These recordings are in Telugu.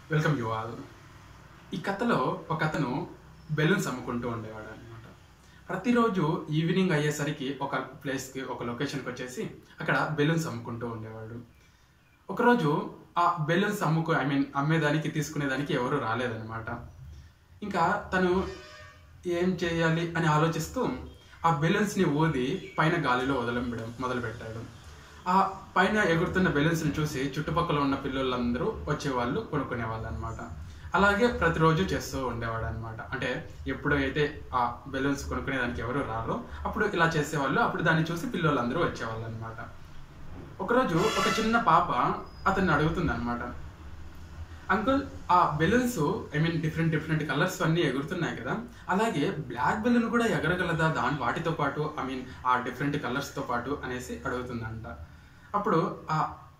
Welcome you all. ఈ కథలో ఒక అతను బెలూన్స్ అమ్ముకుంటూ ఉండేవాడు అనమాట. ప్రతిరోజు ఈవినింగ్ అయ్యేసరికి ఒక ప్లేస్కి ఒక లొకేషన్కి వచ్చేసి అక్కడ బెలూన్స్ అమ్ముకుంటూ ఉండేవాడు. ఒకరోజు ఆ బెలూన్స్ అమ్మేదానికి తీసుకునేదానికి ఎవరు రాలేదన్నమాట. ఇంకా తను ఏం చేయాలి అని ఆలోచిస్తూ ఆ బెలూన్స్ని ఊది పైన గాలిలో వదలడం మొదలుపెట్టాడు. ఆ పైన ఎగురుతున్న బెలూన్స్ని చూసి చుట్టుపక్కల ఉన్న పిల్లలందరూ వచ్చేవాళ్ళు, కొనుక్కునేవాళ్ళు అనమాట. అలాగే ప్రతిరోజు చేస్తూ ఉండేవాడు అనమాట. అంటే ఎప్పుడైతే ఆ బెలూన్స్ కొనుక్కునేదానికి ఎవరు రారో అప్పుడు ఇలా చేసేవాళ్ళు. అప్పుడు దాన్ని చూసి పిల్లలందరూ వచ్చేవాళ్ళు అనమాట. ఒకరోజు ఒక చిన్న పాప అతన్ని అడుగుతుంది అనమాట, అంకుల్, ఆ బెలూన్స్ డిఫరెంట్ కలర్స్ అన్నీ ఎగురుతున్నాయి కదా, అలాగే బ్లాక్ బెలూన్ కూడా ఎగరగలదా వాటితో పాటు ఆ డిఫరెంట్ కలర్స్తో పాటు అనేసి అడుగుతుందంట. అప్పుడు ఆ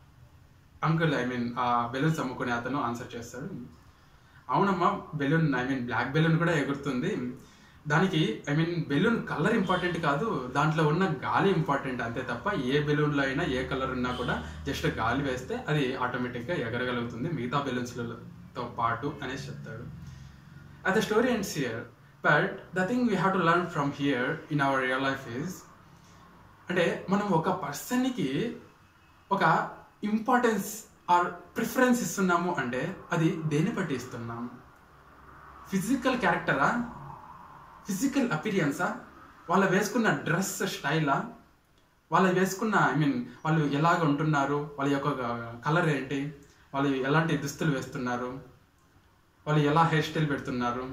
అంకుల్ ఆ బెలూన్స్ అమ్ముకునే అతను ఆన్సర్ చేస్తాడు, అవునమ్మా, బెలూన్ బ్లాక్ బెలూన్ కూడా ఎగురుతుంది. దానికి బెలూన్ కలర్ ఇంపార్టెంట్ కాదు, దాంట్లో ఉన్న గాలి ఇంపార్టెంట్ అంతే తప్ప ఏ బెలూన్లో అయినా ఏ కలర్ ఉన్నా కూడా జస్ట్ గాలి వేస్తే అది ఆటోమేటిక్గా ఎగరగలుగుతుంది మిగతా బెలూన్స్లతో పాటు అనేసి చెప్తాడు. The story ends here, but the thing we have to learn from here in our real life is, అంటే మనం ఒక పర్సన్కి ఒక ఇంపార్టెన్స్ ఆర్ ప్రిఫరెన్స్ ఇస్తున్నాము అంటే అది దేన్ని బట్టి ఇస్తున్నాము? ఫిజికల్ క్యారెక్టరా, ఫిజికల్ అపీరియన్సా, వాళ్ళు వేసుకున్న డ్రెస్ స్టైలా, వాళ్ళు వేసుకున్న వాళ్ళు ఎలాగ ఉంటున్నారు, వాళ్ళ యొక్క కలర్ ఏంటి, వాళ్ళు ఎలాంటి దుస్తులు వేస్తున్నారు, వాళ్ళు ఎలా హెయిర్ స్టైల్ పెడుతున్నారు,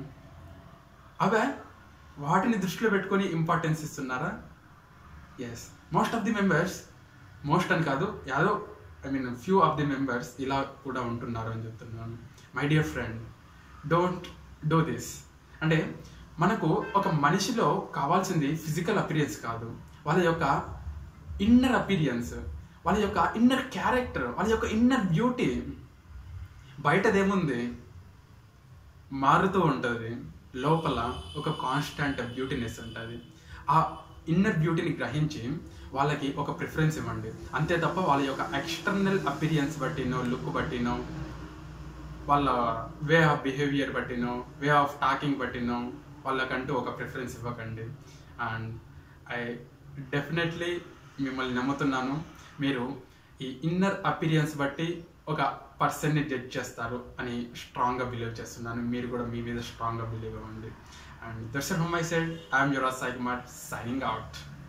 అవే వాటిని దృష్టిలో పెట్టుకొని ఇంపార్టెన్స్ ఇస్తున్నారా? Yes, most of the members, most అని కాదు, యాదో ఫ్యూ ఆఫ్ ది మెంబర్స్ ఇలా కూడా ఉంటున్నారు అని చెప్తున్నాను. My dear friend, don't do this. అంటే మనకు ఒక మనిషిలో కావాల్సింది ఫిజికల్ అపీరియన్స్ కాదు, వాళ్ళ యొక్క ఇన్నర్ అపీరియన్స్, వాళ్ళ యొక్క ఇన్నర్ క్యారెక్టర్, వాళ్ళ యొక్క ఇన్నర్ బ్యూటీ. బయటదేముంది, మారుతూ ఉంటుంది, లోపల ఒక కాన్స్టెంట్ బ్యూటీనెస్ ఉంటుంది. ఆ ఇన్నర్ బ్యూటీని గ్రహించి వాళ్ళకి ఒక ప్రిఫరెన్స్ ఇవ్వండి, అంతే తప్ప వాళ్ళ యొక్క ఎక్స్టర్నల్ అపీరియన్స్ బట్టినో, లుక్ బట్టినో, వాళ్ళ వే ఆఫ్ బిహేవియర్ బట్టినో, వే ఆఫ్ టాకింగ్ బట్టినో వాళ్ళకంటూ ఒక ప్రిఫరెన్స్ ఇవ్వకండి. అండ్ ఐ డెఫినెట్లీ మిమ్మల్ని నమ్ముతున్నాను, మీరు ఈ ఇన్నర్ అపీరియన్స్ బట్టి ఒక పర్సన్ని జడ్జ్ చేస్తారు అని స్ట్రాంగ్గా బిలీవ్ చేస్తున్నాను. మీరు కూడా మీ మీద స్ట్రాంగ్గా బిలీవ్ అవ్వండి. And that's it from my side. I'm Yuvaraj Sai Kumar, signing out.